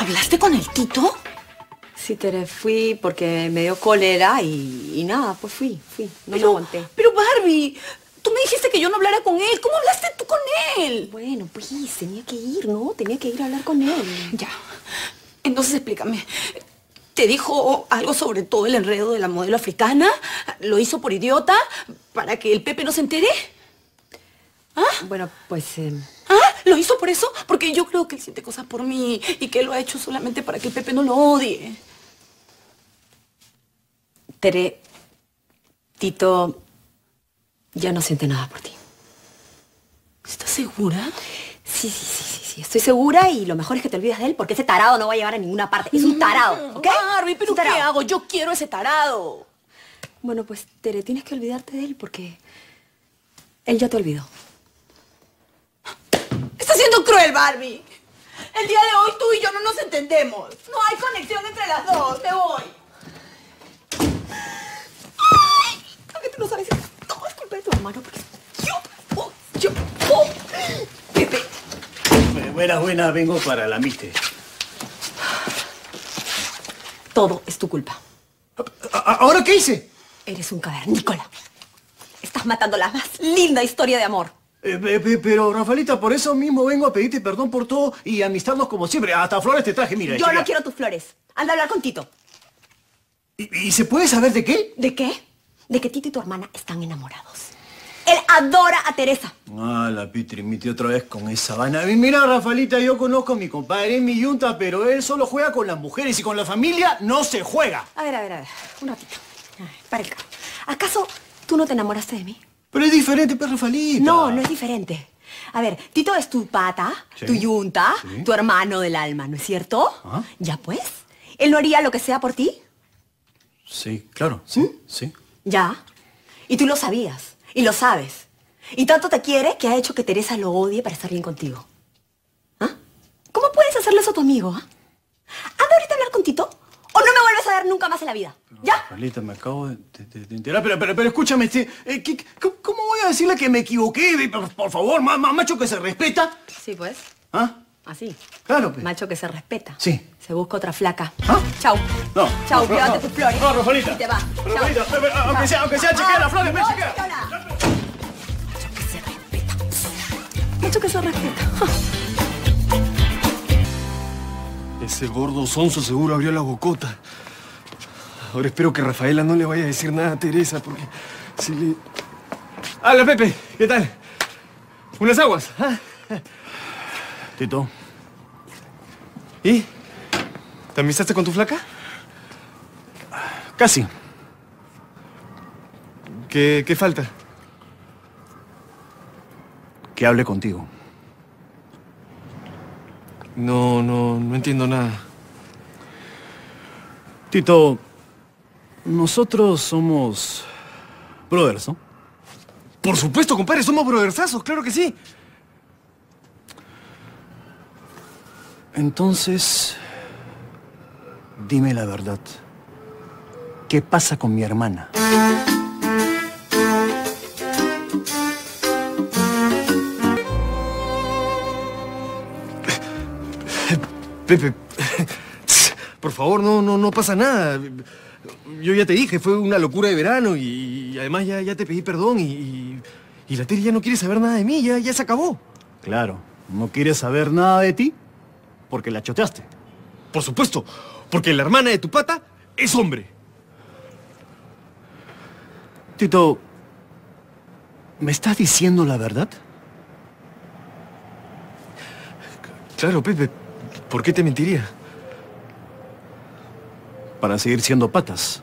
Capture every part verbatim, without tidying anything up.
¿Hablaste con el Tito? Sí, Tere, fui porque me dio cólera y, y nada, pues fui, fui, no pero, me aguanté. Pero Barbie, tú me dijiste que yo no hablara con él. ¿Cómo hablaste tú con él? Bueno, pues tenía que ir, ¿no? Tenía que ir a hablar con él. Ya. Entonces explícame. ¿Te dijo algo sobre todo el enredo de la modelo africana? ¿Lo hizo por idiota? ¿Para que el Pepe no se entere? ¿Ah? Bueno, pues... Eh... ¿Ah? ¿Lo hizo por eso? Porque yo creo que él siente cosas por mí y que lo ha hecho solamente para que el Pepe no lo odie. Tere, Tito ya no siente nada por ti. ¿Estás segura? Sí, sí, sí, sí, sí, estoy segura y lo mejor es que te olvides de él porque ese tarado no va a llevar a ninguna parte. Es un tarado, ¿ok? Barbie, ¿pero qué hago? Yo quiero ese tarado. Bueno, pues, Tere, tienes que olvidarte de él porque él ya te olvidó. Estás siendo cruel, Barbie. El día de hoy tú y yo no nos entendemos. No hay conexión entre las dos. Me voy. Ay, creo que tú no sabes. Todo es culpa de tu hermano porque yo... Oh, yo... Oh. Pepe. Buenas, buenas. Vengo para la miste. Todo es tu culpa. ¿Ahora qué hice? Eres un cavernícola. Estás matando la más linda historia de amor. Eh, pero, Rafaelita, por eso mismo vengo a pedirte perdón por todo y amistarnos como siempre. Hasta flores te traje, mira. Yo chica. no quiero tus flores. Anda a hablar con Tito. ¿Y, ¿Y se puede saber de qué? ¿De qué? De que Tito y tu hermana están enamorados. Él adora a Teresa. Ah, la Pitri, metí otra vez con esa vaina. Mira, Rafaelita, yo conozco a mi compadre, es mi yunta, pero él solo juega con las mujeres y con la familia no se juega. A ver, a ver, a ver. Un ratito. A ver, para el carro. ¿Acaso tú no te enamoraste de mí? Pero es diferente, pues, Rafaelita. No, no es diferente. A ver, Tito es tu pata, sí, tu yunta, sí, tu hermano del alma, ¿no es cierto? ¿Ah? Ya pues. ¿Él no haría lo que sea por ti? Sí, claro, sí, ¿Mm? sí. Ya. Y tú lo sabías. Y lo sabes. Y tanto te quiere que ha hecho que Teresa lo odie para estar bien contigo. ¿Ah? ¿Cómo puedes hacerle eso a tu amigo? ¿Ah? Anda ahorita a hablar con Tito o no me vuelves a ver nunca más en la vida. Pero, ¿ya? Rafaelita, me acabo de, de, de enterar. Pero, pero, pero escúchame, este, eh, ¿qué, ¿cómo voy a decirle que me equivoqué? Por, por favor, ma, ma, macho que se respeta. Sí, pues. ¿Ah? Así. Claro, pues. Macho que se respeta. Sí. Se busca otra flaca. ¿Ah? Chau. No. Chau, no, llévate no, tus flores. No, Rafaelita. Y te vas. Rafaelita, pero, pero, aunque sea, aunque sea, chequea las flores, me chequea. Macho que se respeta. Macho que se respeta. Ese gordo sonso seguro abrió la bocota. Ahora espero que Rafaela no le vaya a decir nada a Teresa, porque si le... ¡Hola, Pepe! ¿Qué tal? ¿Unas aguas? ¿Ah? Tito. ¿Y? ¿Te amistaste con tu flaca? Casi. ¿Qué, qué falta? Que hable contigo. No, no, no entiendo nada. Tito, nosotros somos brothers, ¿no? Por supuesto, compadre, somos brothersazos, claro que sí. Entonces, dime la verdad. ¿Qué pasa con mi hermana? Pepe, por favor, no, no, no pasa nada. Yo ya te dije, fue una locura de verano y, y además ya, ya te pedí perdón y, y, y la Teri ya no quiere saber nada de mí, ya, ya se acabó. Claro, no quiere saber nada de ti porque la choteaste. Por supuesto, porque la hermana de tu pata es hombre. Tito, ¿me estás diciendo la verdad? Claro, Pepe. ¿Por qué te mentiría? Para seguir siendo patas.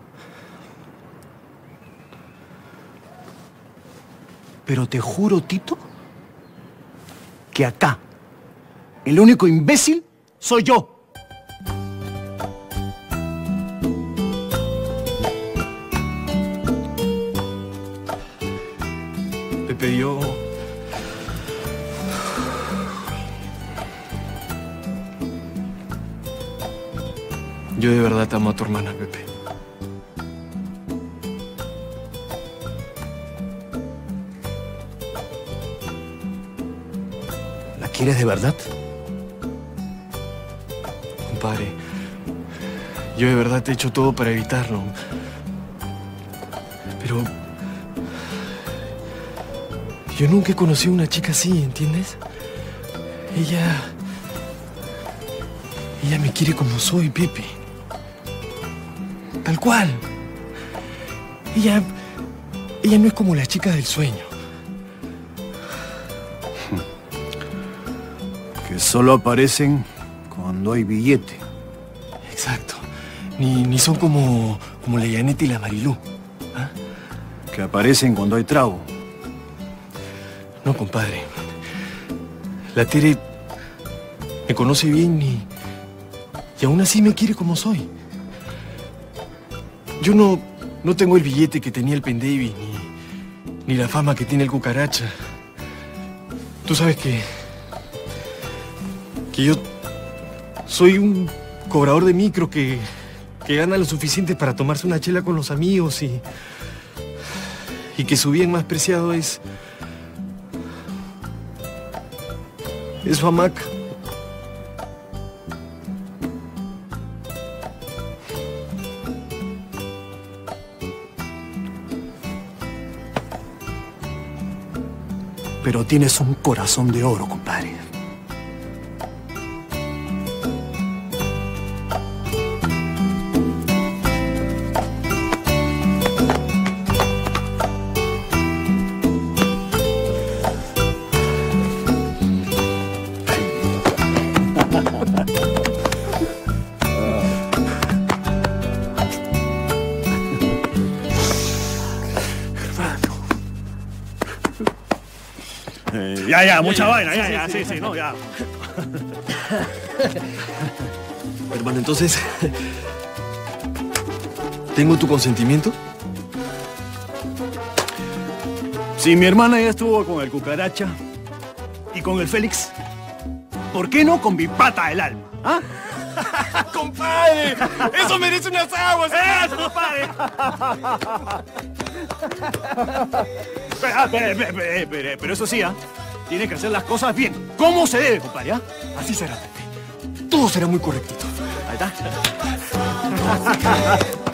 Pero te juro, Tito, que acá el único imbécil soy yo. Pepe, yo... Yo de verdad te amo a tu hermana, Pepe. ¿La quieres de verdad? compadre. Yo de verdad te he hecho todo para evitarlo. Pero... yo nunca he conocido a una chica así, ¿entiendes? Ella... ella me quiere como soy, Pepe. Tal cual. Ella... ella no es como la chica del sueño. Que solo aparecen cuando hay billete. Exacto. Ni, ni son como, como la Yaneta y la Marilú. ¿Ah? Que aparecen cuando hay trago. No, compadre. La Tere me conoce bien y, y aún así me quiere como soy. Yo no, no tengo el billete que tenía el Pendevi, ni, ni la fama que tiene el Cucaracha. Tú sabes que... que yo soy un cobrador de micro que, que gana lo suficiente para tomarse una chela con los amigos y... y que su bien más preciado es... es su hamaca. Pero tienes un corazón de oro, compadre. Eh, ya, ya, mucha vaina, ya, ya, sí, sí, no, ya. Hermano, entonces... ¿tengo tu consentimiento? Si mi hermana ya estuvo con el Cucaracha y con el Félix, ¿por qué no con mi pata del alma? ¿Ah? ¡Compadre! ¡Eso merece unas aguas! ¡Eso, compadre! Pero, pero, pero, pero, pero eso sí, ¿ah? Tienes que hacer las cosas bien. ¿Cómo se debe, compadre? ¿Ah? Así será, Pepe. Todo será muy correctito. Ahí está.